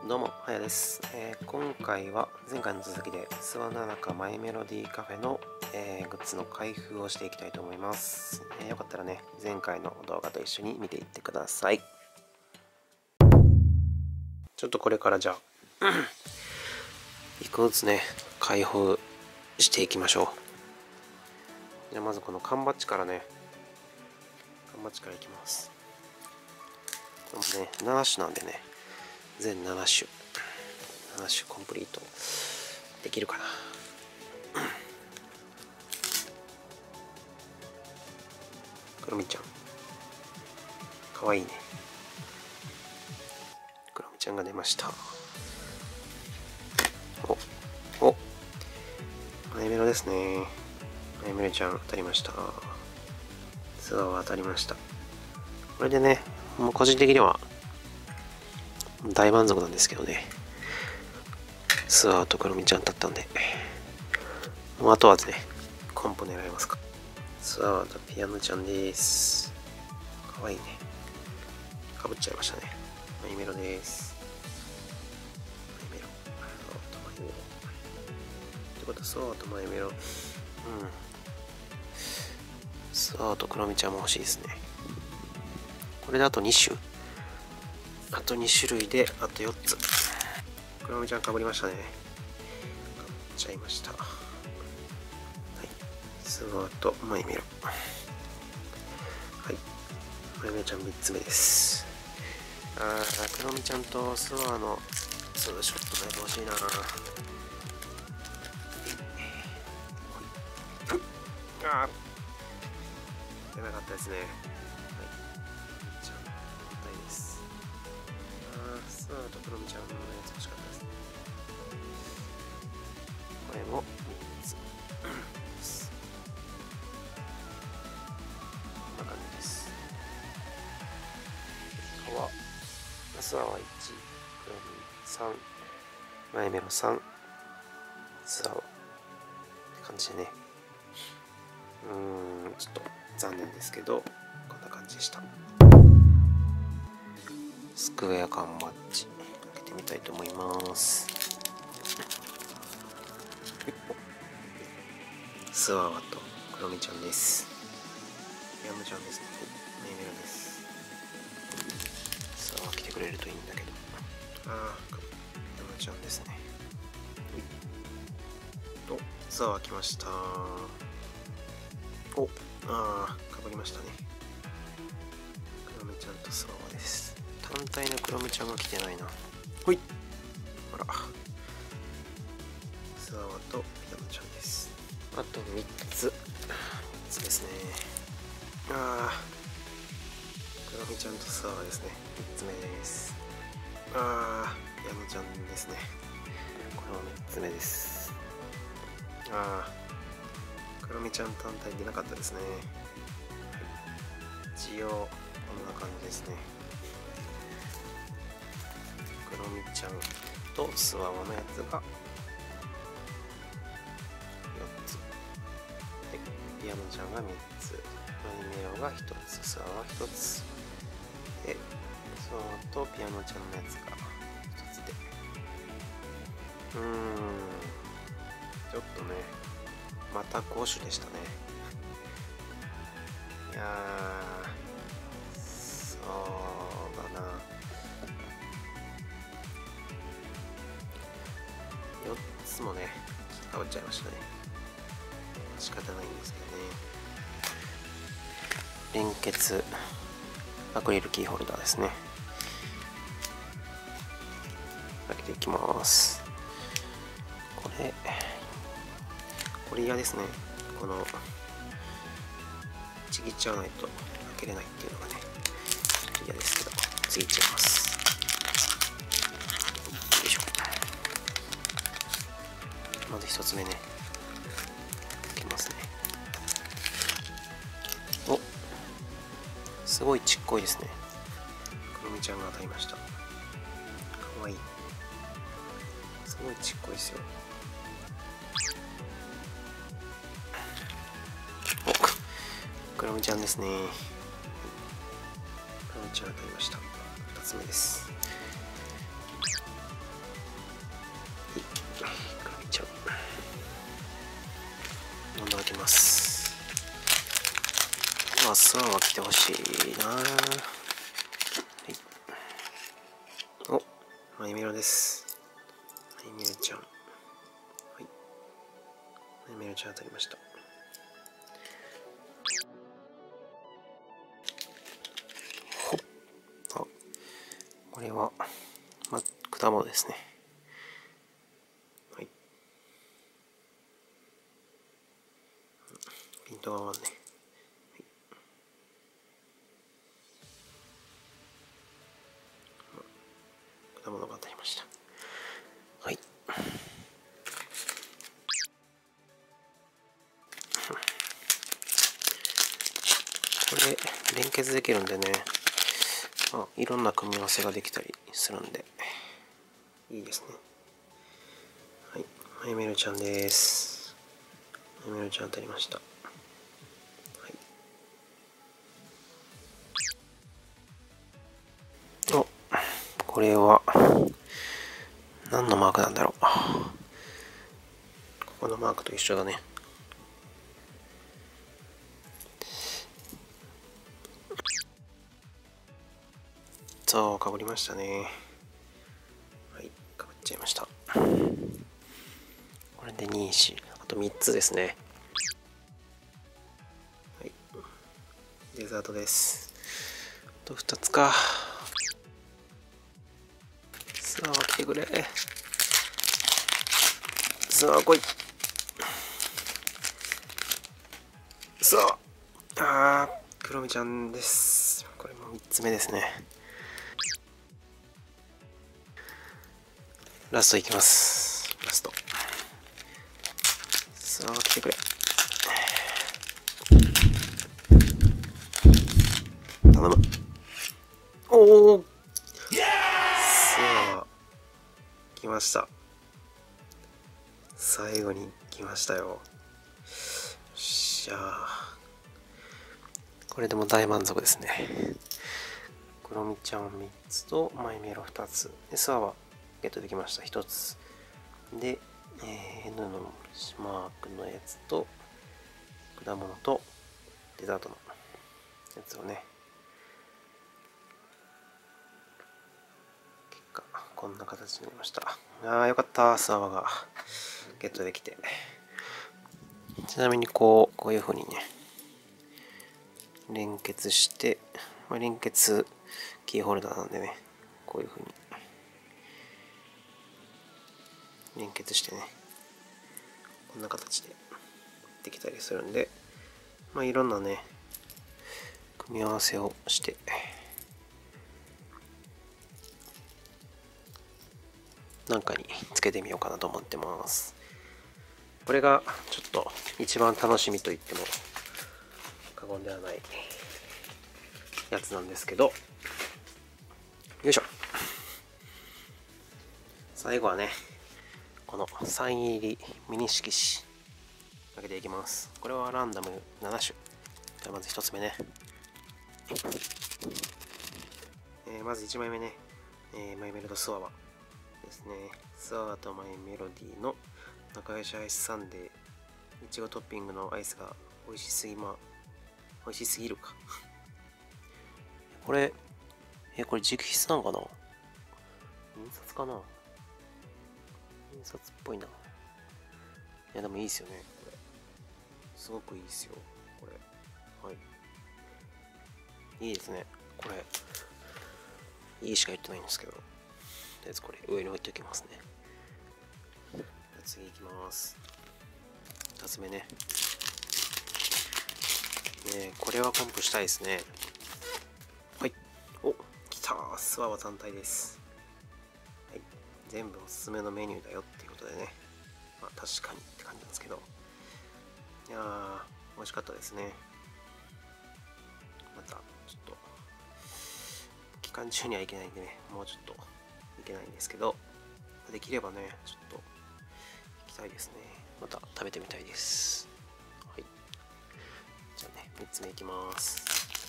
どうも、はやです。今回は前回の続きで諏訪の中マイメロディーカフェの、グッズの開封をしていきたいと思います。よかったらね、前回の動画と一緒に見ていってください。ちょっとこれからじゃあ、一個ずつね、開封していきましょう。じゃあまずこの缶バッジからね、缶バッジからいきます。でもね、7種なんでね、全7種コンプリートできるかな。クロミちゃんかわいいね。クロミちゃんが出ました。おマイメロですね。マイメロちゃん当たりました。ツアーは当たりました。これでね、もう個人的には大満足なんですけどね。ツアーとクロミちゃんだったんで、もうあとはね、コンポ狙いますか。ツアーとピアノちゃんです。かわいいね。かぶっちゃいましたね。マイメロです。マイメロ。マイメロ。ってことは、ツアーとマイメロ。ツアーとクロミちゃんも欲しいですね。これであと2種。あと2種類で、あと4つ。クロミちゃんかぶりましたね。かぶっちゃいました。はい。ツアーとマイメロ。はい。マイメロちゃん3つ目です。クロミちゃんとスワーのツーショットで欲しいな。出なかったですね。はい。じゃあ、反対です。スワーとクロミちゃんのやつ欲しかったですね。これも3つです。こんな感じです。スワーは1、クロミ3、マイメロ3、スワーって感じでね。ちょっと残念ですけど、こんな感じでした。スクエア缶バッジ開けてみたいと思います。スワワとクロミちゃんです。ヤムちゃんですね。メイメロです。スワワ来てくれるといいんだけど。ヤムちゃんですね。と、スワワ来ました。かぶりましたね。クロミちゃんとスワワです。単体のクロミちゃんが来てないな。ほい。ほら。スワワとピアノちゃんです。あと3つ。3つですね。クロミちゃんとスワワですね。3つ目です。ピアノちゃんですね。これも3つ目です。クロミちゃん単体出なかったですね。一応こんな感じですね。クロミちゃんとスワワのやつが4つ。で、ピアノちゃんが3つ。マイメロが1つ、スワワが1つ。で、スワワとピアノちゃんのやつが1つで。ちょっとね、また5種でしたね。いやー、そうだな。4つもね、かぶっちゃいましたね。仕方ないんですけどね。連結アクリルキーホルダーですね。開けていきます。これ嫌ですね。このちぎっちゃわないと開けれないっていうのがね、ちょっと嫌ですけど、次いっちゃいます。よいしょ。まず1つ目ね、いきますね。すごいちっこいですね。クロミちゃんが当たりました。かわいい。すごいちっこいですよ。クロミちゃんですね。クロミちゃん当たりました。2つ目です。 だきます。スワは来てほしいな。はい。お、マイメロです。マイメロちゃん。はい。マイメロちゃん当たりました。ほっ。あ、これは、果物ですね。はい。ピントが合わんね。果物が当たりました。はい。これ連結できるんでね、いろんな組み合わせができたりするんでいいですね。はい、マイメロちゃんです。マイメロちゃん当たりました。はい。お、これは何のマークなんだろう。ここのマークと一緒だね。そう、かぶりましたね。はい、かぶっちゃいました。これで2、4、あと3つですね。はい、デザートです。あと2つか。さあ、来てくれ。さあ、来い。さあ、クロミちゃんです。これも3つ目ですね。ラストいきます。ラスト。さあ、来てくれ。頼む。おお。さあ、来ました。最後に来ましたよ。よっしゃー。これでも大満足ですね。クロミちゃん3つとマイメロ2つ。で、スワはゲットできました。1つ。で、N のマークのやつと、果物とデザートのやつをね。結果、こんな形になりました。よかった。スワがゲットできて。ちなみにこういう風にね、連結して、連結キーホルダーなんでね、こういう風に連結してね、こんな形でできたりするんで、いろんなね、組み合わせをしてなんかにつけてみようかなと思ってます。これがちょっと一番楽しみと言っても過言ではないやつなんですけど、よいしょ。最後はね、このサイン入りミニ色紙かけていきます。これはランダム7種。じゃあまず1つ目ね。まず1枚目ね、マイメロドスワワですね。スワワとマイメロディの仲良しアイスサンデー。いちごトッピングのアイスが美味しすぎるか。これ直筆なのかな？印刷かな？印刷っぽいな。いやでもいいですよね、これ。すごくいいですよ、これ。はい。いいですね。これ、いいしか言ってないんですけど。とりあえずこれ上に置いておきますね。次いきます。2つ目ね。これはコンプしたいですね。はい。お、来たー。スワワ単体です。はい。全部おすすめのメニューだよっていうことでね。確かにって感じなんですけど。いやー、美味しかったですね。また、ちょっと、期間中にはいけないんでね、もうちょっといけないんですけど、できればね、ちょっと、行きたいですね。また食べてみたいです。はい。じゃあね、3つ目いきます。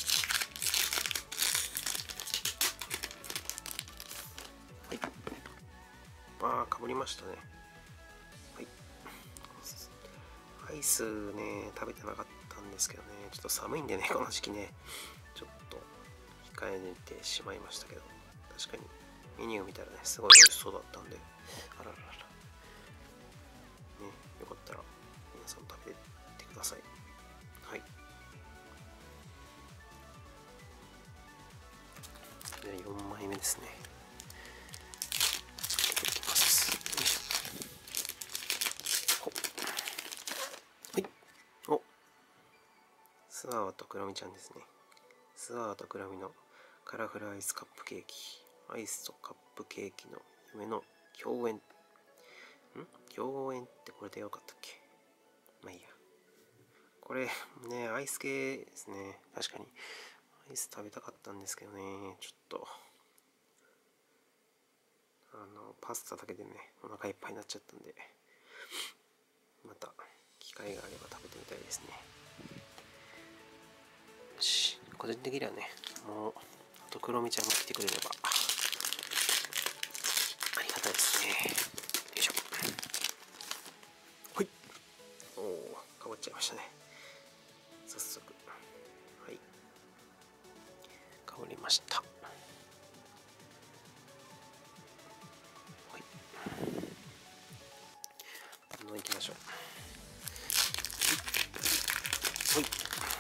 はい。かぶりましたね。はい。 アイスね、食べてなかったんですけどね、ちょっと寒いんでね、この時期ね、ちょっと控えてしまいましたけど、確かにメニュー見たらね、すごい美味しそうだったんで、あらららら。ね、よかったら皆さん食べてください。はい。で、4枚目ですね。開けていきます。はい。お、スワワとクロミちゃんですね。スワワとクロミのカラフルアイスカップケーキ。アイスとカップケーキの夢の共演。共演ってこれでよかったっけ？まあいいや。これね、アイス系ですね。確かに。アイス食べたかったんですけどね、ちょっと。パスタだけでね、お腹いっぱいになっちゃったんで、また機会があれば食べてみたいですね。よし、個人的にはね、もう、あとクロミちゃんが来てくれれば、ありがたいですね。よいしょ。はい。おお、かぶっちゃいましたね。早速。はい。かぶりました。はい。行きましょう。はい。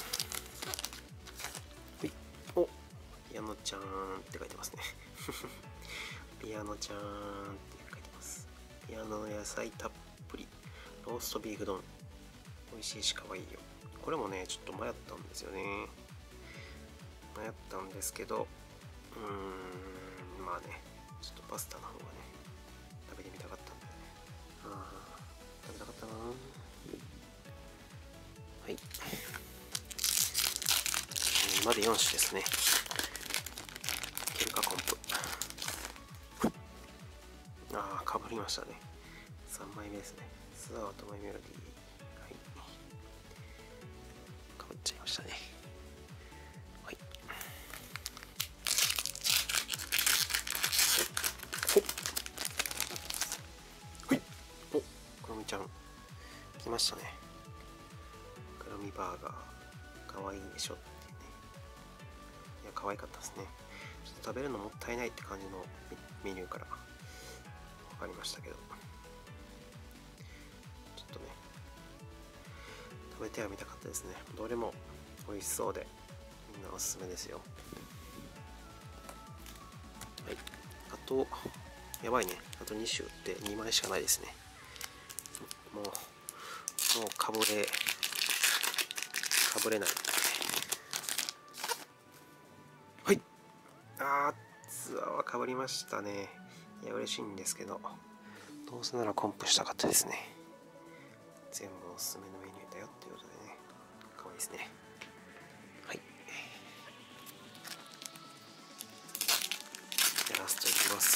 はい。お、ピアノちゃんって書いてますね。ピアノちゃんって書いてます。ピアノの野菜たっぷり。ローストビーフ丼。美味しいし可愛いよ。これもね、ちょっと迷ったんですよね。迷ったんですけど、まあね、ちょっとパスタの方がね、食べてみたかったんでね。食べたかったな。はい。まで4種ですね。いけるか、コンプ。かぶりましたね。3枚目ですね。スワワとマイメロディー。はい。かぶっちゃいましたね。はい。はい。お、クロミちゃん。来ましたね。クロミバーガー。かわいいでしょってね。いや、可愛かったですね。ちょっと食べるのもったいないって感じのメニューから分かりましたけど。ちょっとね、食べてはみたかったですね。どれも美味しそうで、みんなおすすめですよ。はい。あと、やばいね。あと2種って2枚しかないですね。もうかぶれない。はい。ツアーはかぶりましたね。いや、嬉しいんですけど、どうせならコンプしたかったですね。全部おすすめのメニューだよっていうことでね、かわいいですね。はい。で、ラストいきます。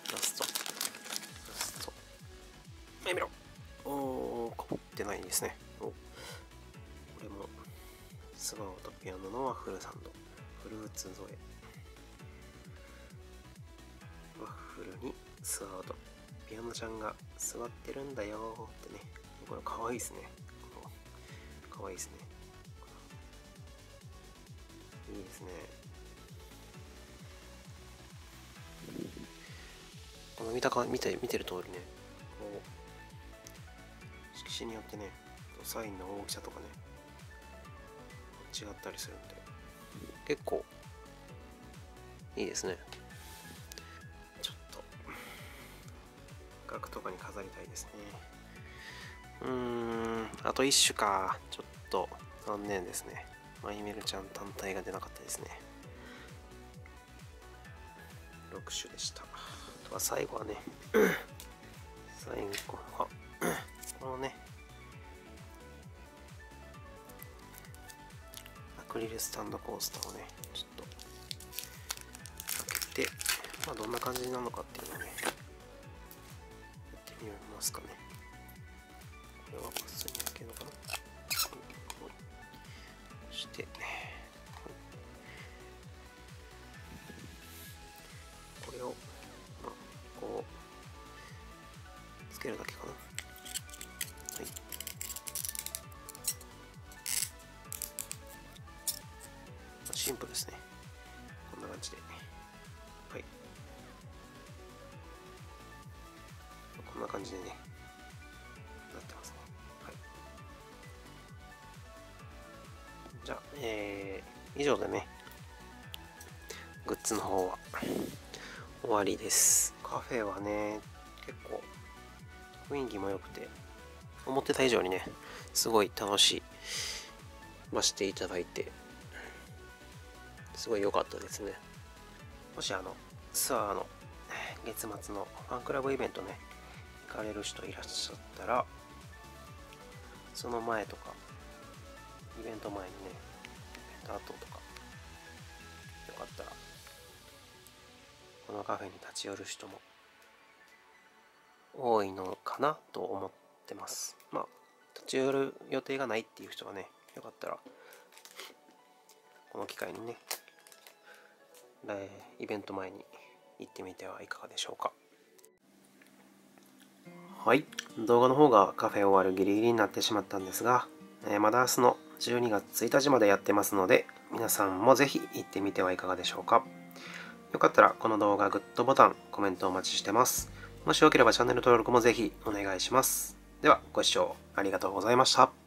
ラスト。見ろ。かぶってないですね。これも、スワオとピアノのワッフルサンド。フルーツ添え。ワッフルにスワオとピアノちゃんが座ってるんだよってね。これかわいいですね。かわいいですね。いいですね。この見てる通りね、こう色紙によってね、サインの大きさとかね、違ったりするんで、結構いいですね。ちょっと額とかに飾りたいですね。あと1種か。ちょっと残念ですね。マイメルちゃん単体が出なかったですね。6種でした。あとは最後はね、最後は、このね、アクリルスタンドコースターをね、ちょっと開けて、まあどんな感じなのかっていうのをね、やってみますかね。これは普通に開けるのかな。そして、これを、まあ、こう、つけるだけかな。はい。 シンプルですね。こんな感じで。はい。こんな感じでね、なってますね。はい。じゃあ、以上でね、グッズの方は終わりです。カフェはね、結構雰囲気も良くて、思ってた以上にね、すごい楽しましていただいて、すごい良かったですね。もしツアーの月末のファンクラブイベントね、行かれる人いらっしゃったら、その前とか、イベント前にね、イベント後とか、よかったら、このカフェに立ち寄る人も多いのかなと思ってます。まあ、立ち寄る予定がないっていう人はね、よかったら、この機会にね、イベント前に行ってみてはいかがでしょうか。はい、動画の方がカフェ終わるギリギリになってしまったんですが、まだ明日の12月1日までやってますので、皆さんもぜひ行ってみてはいかがでしょうか。よかったらこの動画グッドボタン、コメントお待ちしてます。もしよければチャンネル登録もぜひお願いします。ではご視聴ありがとうございました。